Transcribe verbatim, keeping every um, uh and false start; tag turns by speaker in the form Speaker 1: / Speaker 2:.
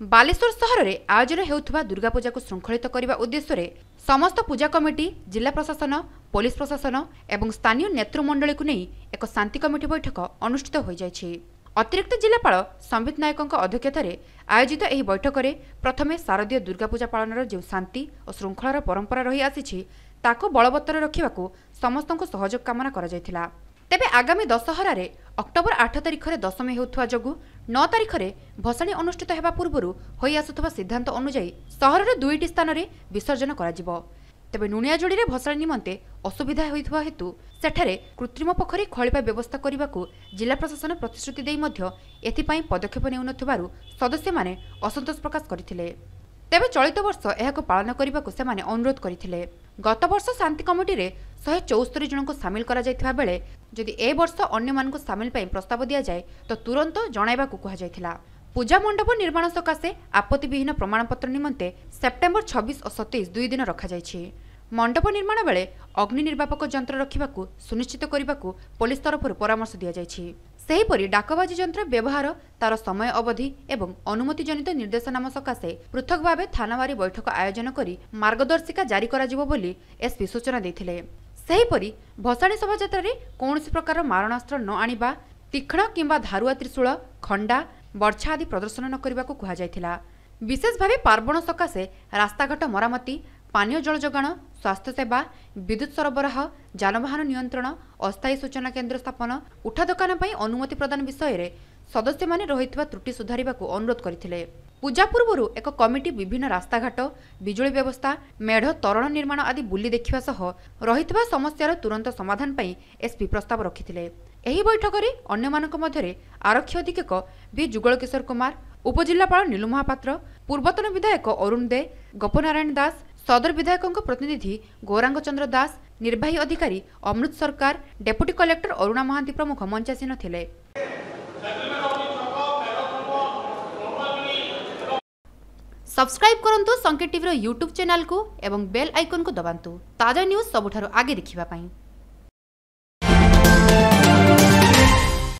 Speaker 1: बालेश्वर सहर में आयोजन होउथुबा दुर्गा पूजा को श्रृंखलित करने उद्देश्य समस्त पूजा कमिटी, जिला प्रशासन, पुलिस प्रशासन और स्थानीय नेतृमंडली को नहीं एक शांति कमिटी बैठक अनुष्ठित हो जाइछि। अतिरिक्त जिलापाल संबित नायकों अध्यक्षतार आयोजित यह बैठक में प्रथमे शारदीय दुर्गा पूजा पालन जो शांति और श्रृंखलार परंपरा रही आसी ताको बलवत्तर रखा समस्त सहयोग कामना करा जायथिला। तेबे आगामी दशहरार अक्टोबर आठ तारिख में दशमी होउथुवा जोगु नौ तारिख में भसाणी अनुष्ठित होगा पूर्व होई आसुथुवा सिद्धांत अनुଯାयी सहर दुईटी स्थान में विसर्जन करा। तेबे नुनियाजोड़ी में भसाणी निमंते असुविधा होइथुवा हेतु सेठारे कृत्रिम पोखरी खळिपा व्यवस्था करने को जिला प्रशासन प्रतिश्रुति देई मध्य एथिपाई पदक्षेप नेउनथुबारु सदस्य माने असंतोष प्रकाश करथिले। तेबे चलित वर्ष एहाको पालन करने को सेमाने अनुरोध करथिले। गत वर्ष शांति कमिटी रे शहे चौस्तरी जन को सामिल करा जायथिबा बेले जदि ए वर्ष अन्य मानक सामिल पाई प्रस्ताव दिया जाए तो तुरंत जणाइबाकू कहा जायथिला। पूजा मंडप निर्माण सकाशे आपत्ति विहीन प्रमाणपत्र निमंते सेप्टेम्बर छब्बीस और सत्ताईस दुई दिन रखा जायछि। मंडप निर्माण बेले अग्नि निर्वापक यंत्र रखिबाकू सुनिश्चित करने पुलिस तरफ परामर्श दिया जायछि। सेहीपरि डाकबाजी यंत्र व्यवहार तार समय अवधि एवं अनुमति जनित निर्देशनामा सकाशे पृथक भाव थानावारी बैठक आयोजन करी मार्गदर्शिका जारी करा जिवो बोली एसपी सूचना देथिले। सेहीपरि भसाणी शोभायात्रा रे कौनसी प्रकार मारणास्त्र न आनिबा, तीक्ष्ण किंबा धारुआ त्रिशूल, खंडा, बर्छा आदि प्रदर्शन न करने को कहा जायथिला। विशेष भाव पार्वण सकाशे रास्ताघाट मरामती, पानीय जल जोगाण, स्वास्थ्य सेवा, विद्युत सरबराह, जानवाहन नियंत्रण, अस्थायी सूचना केन्द्र स्थापन, उठा दुकान पर अनुमति प्रदान विषय में सदस्य माने रहितबा त्रुटि सुधारिबाकू अनुरोध करथिले। पूजा पूर्व एक कमिटी विभिन्न रास्ताघाट, बिजुली व्यवस्था, मेढ़ तोरण निर्माण आदि बुली देखिबा सह रहितबा समस्यार तुरंत समाधान पई एसपी प्रस्ताव रखिथिले। एही बैठक रे अन्य मानक मध्यरे आरक्षी अधीक्षक बी जुगल किशोर कुमार, उपजिल्लापाल नीलू महापात्र, पूर्वतन विधायक अरुण दे, गोपनारायण दास, सदर विधायकों प्रतिनिधि गौरांग चंद्र दास, निर्वाही अधिकारी अमृत सरकार, डेप्यूटी कलेक्टर अरुणा महांती प्रमुख मंचासीन थिले। सब्सक्राइब करंतु संकेत टीवी यूट्यूब चैनल को एवं बेल आइकन को दबांतु ताजा न्यूज सबुठारु आगे देखिबा पई।